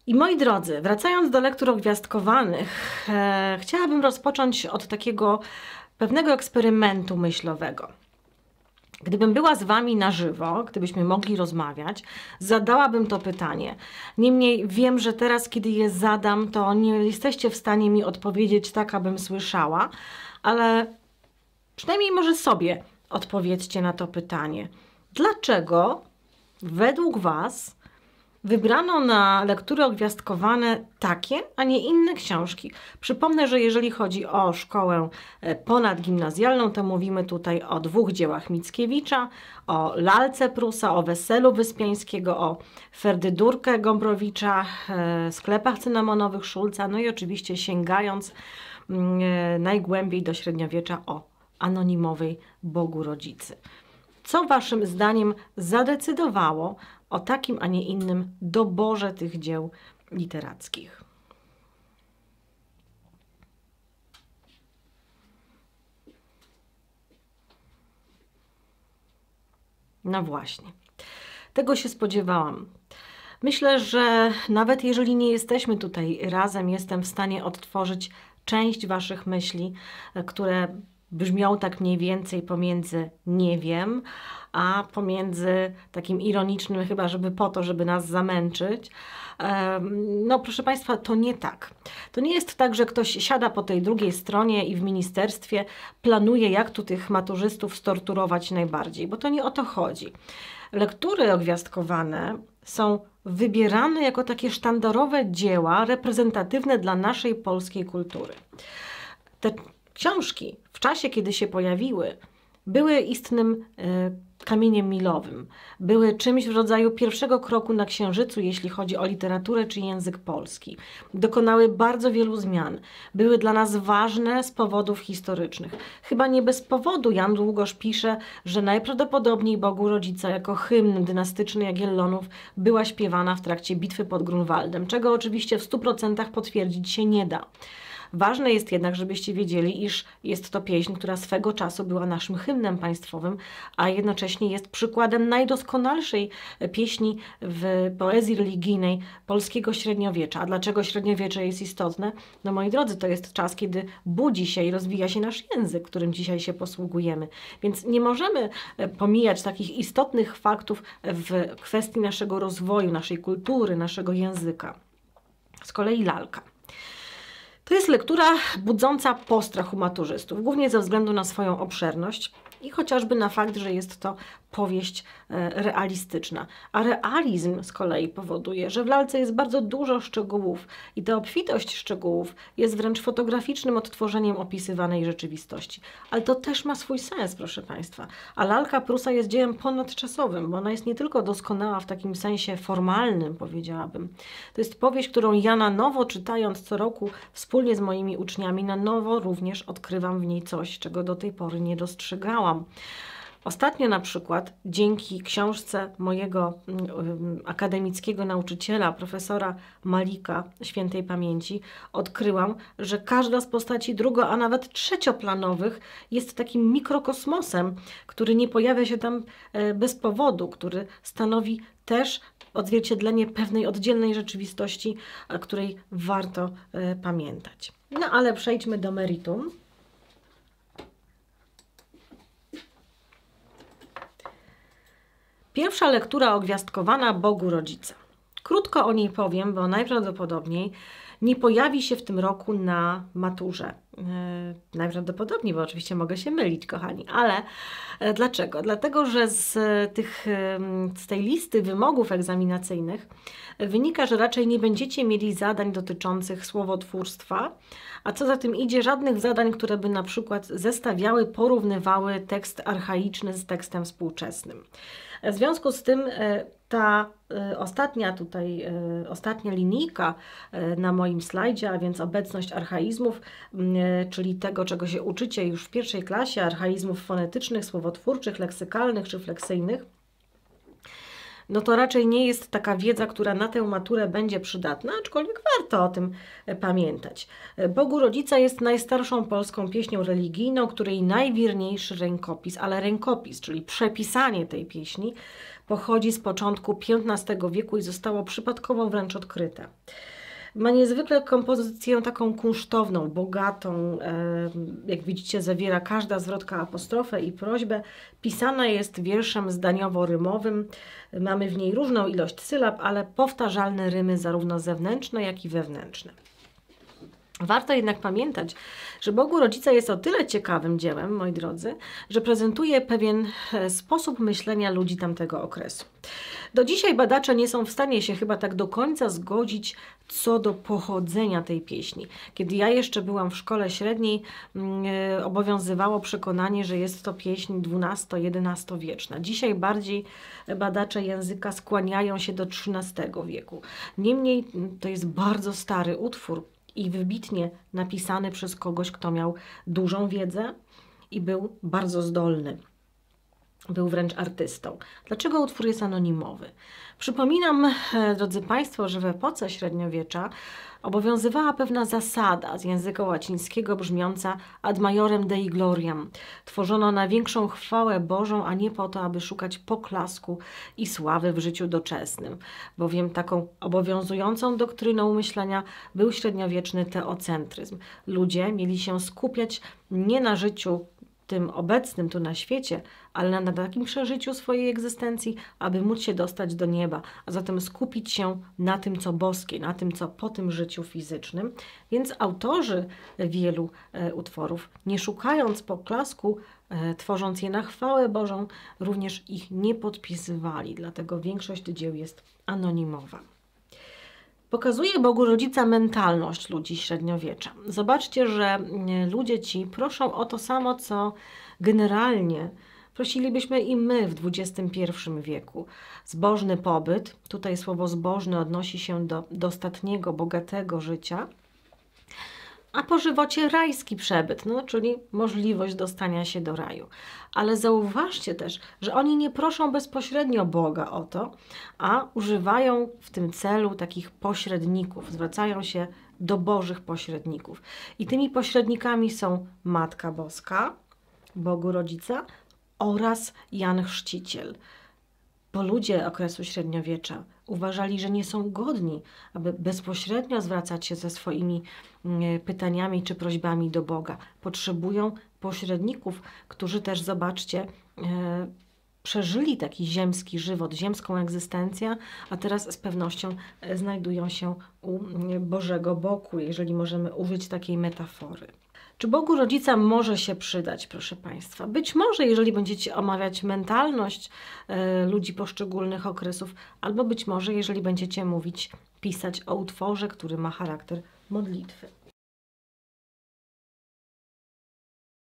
I moi drodzy, wracając do lektur ogwiazdkowanych, chciałabym rozpocząć od takiego pewnego eksperymentu myślowego. Gdybym była z Wami na żywo, gdybyśmy mogli rozmawiać, zadałabym to pytanie. Niemniej wiem, że teraz, kiedy je zadam, to nie jesteście w stanie mi odpowiedzieć tak, abym słyszała, ale przynajmniej może sobie odpowiedzcie na to pytanie. Dlaczego według Was wybrano na lektury ogwiazdkowane takie, a nie inne książki? Przypomnę, że jeżeli chodzi o szkołę ponadgimnazjalną, to mówimy tutaj o dwóch dziełach Mickiewicza, o Lalce Prusa, o Weselu Wyspiańskiego, o Ferdydurkę Gombrowicza, sklepach cynamonowych Szulca, no i oczywiście sięgając najgłębiej do średniowiecza o anonimowej Bogu Rodzicy. Co Waszym zdaniem zadecydowało o takim, a nie innym doborze tych dzieł literackich? No właśnie, tego się spodziewałam. Myślę, że nawet jeżeli nie jesteśmy tutaj razem, jestem w stanie odtworzyć część Waszych myśli, które brzmią tak mniej więcej pomiędzy nie wiem, a pomiędzy takim ironicznym chyba, żeby po to, żeby nas zamęczyć. No proszę Państwa, to nie tak. To nie jest tak, że ktoś siada po tej drugiej stronie i w ministerstwie planuje, jak tu tych maturzystów storturować najbardziej, bo to nie o to chodzi. Lektury ogwiazdkowane są wybierane jako takie sztandarowe dzieła reprezentatywne dla naszej polskiej kultury. Te książki w czasie, kiedy się pojawiły, były istnym kamieniem milowym. Były czymś w rodzaju pierwszego kroku na księżycu, jeśli chodzi o literaturę czy język polski. Dokonały bardzo wielu zmian. Były dla nas ważne z powodów historycznych. Chyba nie bez powodu Jan Długosz pisze, że najprawdopodobniej Bogu Rodzica jako hymn dynastyczny Jagiellonów była śpiewana w trakcie bitwy pod Grunwaldem, czego oczywiście w 100% potwierdzić się nie da. Ważne jest jednak, żebyście wiedzieli, iż jest to pieśń, która swego czasu była naszym hymnem państwowym, a jednocześnie jest przykładem najdoskonalszej pieśni w poezji religijnej polskiego średniowiecza. A dlaczego średniowiecze jest istotne? No moi drodzy, to jest czas, kiedy budzi się i rozwija się nasz język, którym dzisiaj się posługujemy. Więc nie możemy pomijać takich istotnych faktów w kwestii naszego rozwoju, naszej kultury, naszego języka. Z kolei lalka. To jest lektura budząca postrach u maturzystów, głównie ze względu na swoją obszerność i chociażby na fakt, że jest to powieść realistyczna. A realizm z kolei powoduje, że w lalce jest bardzo dużo szczegółów i ta obfitość szczegółów jest wręcz fotograficznym odtworzeniem opisywanej rzeczywistości. Ale to też ma swój sens, proszę Państwa. A Lalka Prusa jest dziełem ponadczasowym, bo ona jest nie tylko doskonała w takim sensie formalnym, powiedziałabym. To jest powieść, którą ja na nowo czytając co roku wspólnie z moimi uczniami, na nowo również odkrywam w niej coś, czego do tej pory nie dostrzegałam. Ostatnio na przykład dzięki książce mojego akademickiego nauczyciela, profesora Malika, świętej pamięci, odkryłam, że każda z postaci a nawet trzecioplanowych jest takim mikrokosmosem, który nie pojawia się tam bez powodu, który stanowi też odzwierciedlenie pewnej oddzielnej rzeczywistości, o której warto pamiętać. No ale przejdźmy do meritum. Pierwsza lektura ogwiazdkowana Bogu Rodzica. Krótko o niej powiem, bo najprawdopodobniej nie pojawi się w tym roku na maturze. Najprawdopodobniej, bo oczywiście mogę się mylić, kochani, ale dlaczego? Dlatego, że z tej listy wymogów egzaminacyjnych wynika, że raczej nie będziecie mieli zadań dotyczących słowotwórstwa, a co za tym idzie, żadnych zadań, które by na przykład zestawiały, porównywały tekst archaiczny z tekstem współczesnym. W związku z tym ta ostatnia linijka na moim slajdzie, a więc obecność archaizmów, czyli tego, czego się uczycie już w pierwszej klasie, archaizmów fonetycznych, słowotwórczych, leksykalnych czy fleksyjnych, no to raczej nie jest taka wiedza, która na tę maturę będzie przydatna, aczkolwiek warto o tym pamiętać. Bogu Rodzica jest najstarszą polską pieśnią religijną, której najwierniejszy rękopis, ale rękopis, czyli przepisanie tej pieśni, pochodzi z początku XV wieku i zostało przypadkowo wręcz odkryte. Ma niezwykle kompozycję taką kunsztowną, bogatą. Jak widzicie, zawiera każda zwrotka apostrofę i prośbę. Pisana jest wierszem zdaniowo-rymowym. Mamy w niej różną ilość sylab, ale powtarzalne rymy zarówno zewnętrzne, jak i wewnętrzne. Warto jednak pamiętać, że Bogu Rodzica jest o tyle ciekawym dziełem, moi drodzy, że prezentuje pewien sposób myślenia ludzi tamtego okresu. Do dzisiaj badacze nie są w stanie się chyba tak do końca zgodzić co do pochodzenia tej pieśni. Kiedy ja jeszcze byłam w szkole średniej, obowiązywało przekonanie, że jest to pieśń XII-XI wieczna. Dzisiaj bardziej badacze języka skłaniają się do XIII wieku. Niemniej to jest bardzo stary utwór i wybitnie napisany przez kogoś, kto miał dużą wiedzę i był bardzo zdolny. Był wręcz artystą. Dlaczego utwór jest anonimowy? Przypominam, drodzy Państwo, że w epoce średniowiecza obowiązywała pewna zasada z języka łacińskiego brzmiąca ad majorem Dei gloriam. Tworzono na większą chwałę Bożą, a nie po to, aby szukać poklasku i sławy w życiu doczesnym. Bowiem taką obowiązującą doktryną myślenia był średniowieczny teocentryzm. Ludzie mieli się skupiać nie na życiu tym obecnym tu na świecie, ale na takim przeżyciu swojej egzystencji, aby móc się dostać do nieba, a zatem skupić się na tym, co boskie, na tym, co po tym życiu fizycznym. Więc autorzy wielu utworów, nie szukając poklasku, tworząc je na chwałę Bożą, również ich nie podpisywali, dlatego większość dzieł jest anonimowa. Pokazuje Bogu Rodzica mentalność ludzi średniowiecza. Zobaczcie, że ludzie ci proszą o to samo, co generalnie prosilibyśmy i my w XXI wieku. Zbożny pobyt, tutaj słowo zbożny odnosi się do dostatniego, bogatego życia, a po żywocie rajski przebyt, czyli możliwość dostania się do raju. Ale zauważcie też, że oni nie proszą bezpośrednio Boga o to, a używają w tym celu takich pośredników, zwracają się do bożych pośredników. I tymi pośrednikami są Matka Boska, Bogu Rodzica oraz Jan Chrzciciel. Bo ludzie okresu średniowiecza uważali, że nie są godni, aby bezpośrednio zwracać się ze swoimi pytaniami czy prośbami do Boga. Potrzebują pośredników, którzy też, zobaczcie, przeżyli taki ziemski żywot, ziemską egzystencję, a teraz z pewnością znajdują się u Bożego boku, jeżeli możemy użyć takiej metafory. Czy Bogu Rodzica może się przydać, proszę Państwa? Być może, jeżeli będziecie omawiać mentalność ludzi poszczególnych okresów, albo być może, jeżeli będziecie pisać o utworze, który ma charakter modlitwy.